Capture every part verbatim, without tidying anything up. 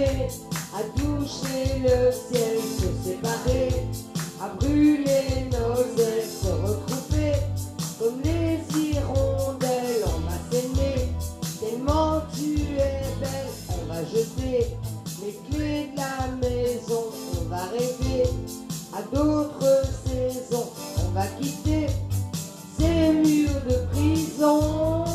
s'aimer, à toucher le ciel, se séparer, à brûler nos ailes, se retrouver, comme les hirondelles, on va s'aimer, tellement tu es belle, on va jeter les clés de la maison, on va rêver à d'autres saisons, on va quitter ces murs de prison.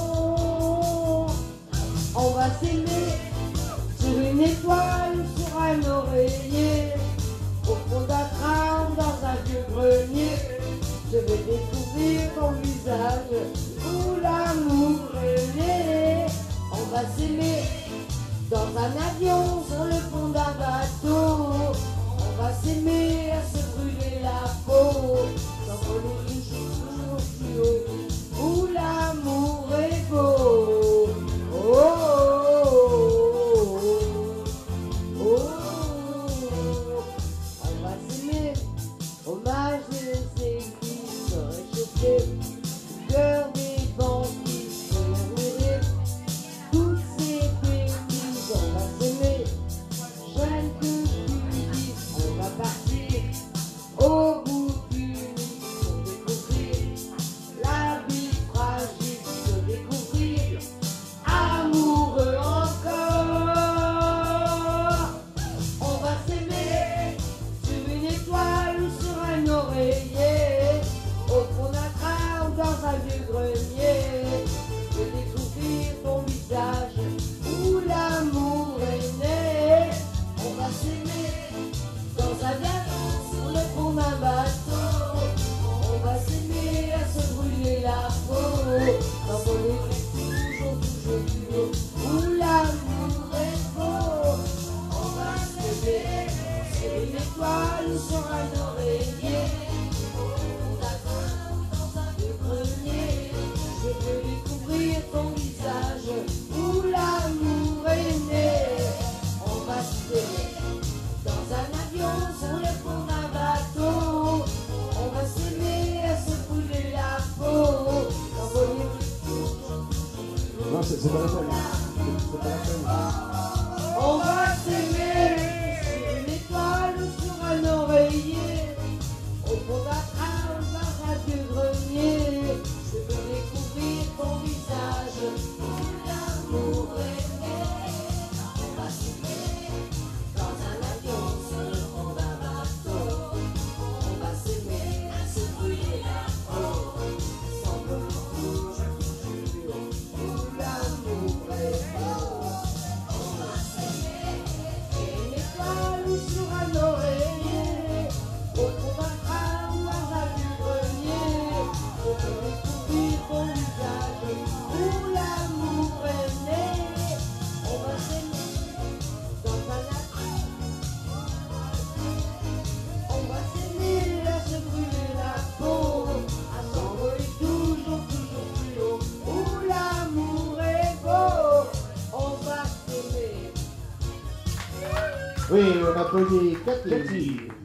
On va s'aimer sur une étoile, sur un oreiller, au fond d'un train, dans un vieux grenier. Je vais découvrir ton visage où l'amour est né. On va s'aimer dans un avion, sur le fond d'un bateau. On va s'aimer à se brûler la peau, s'envoler toujours plus haut, où l'amour est beau. Oh, oh, oh, oh. On va s'aimer, hommage des églises réchauffées, cœur des banquiers murmurés, toutes ces bêtises. On va s'aimer, j'aime que tu dises, on va partir au bout d'une nuit pour découvrir la vie fragile, se découvrir amoureux encore. On va s'aimer sur une étoile ou sur un oreiller, au fond d'un train ou dans un vieux grenier, de découvrir ton visage où l'amour est né. On va s'aimer dans un avion, sur le fond d'un bateau. On va s'aimer à se brûler la peau, s'envoler toujours, toujours plus haut, où l'amour est beau. On va s'aimer sur une étoile ou sur un oreiller, au fond d'un train ou dans un vieux grenier. Je veux découvrir ton visage où l'amour est né. On va s'aimer dans un avion, sur le fond d'un bateau. On va s'aimer à se brûler la peau, s'envoler Non, c'est c'est pas la peine. C'est pas la peine. on va s'aimer sur une étoile ou sur un oreiller, au fond d'un train ou dans un vieux grenier. Je veux découvrir ton visage où l'amour est né. On va s'aimer dans un avion, sur le fond d'un bateau. On va s'aimer à se brûler la peau, s'envoler toujours, toujours où l'amour est beau. On va s'aimer et une étoile ou sur un oreiller, au fond d'un train ou dans un vieux grenier. Je veux découvrir ton visage où l'amour est né. On va s'aimer dans un avion, on va s'aimer à se brûler la peau, à s'envoler toujours, toujours plus haut, où l'amour est beau. On va s'aimer. Oui, on applaudit Cathy.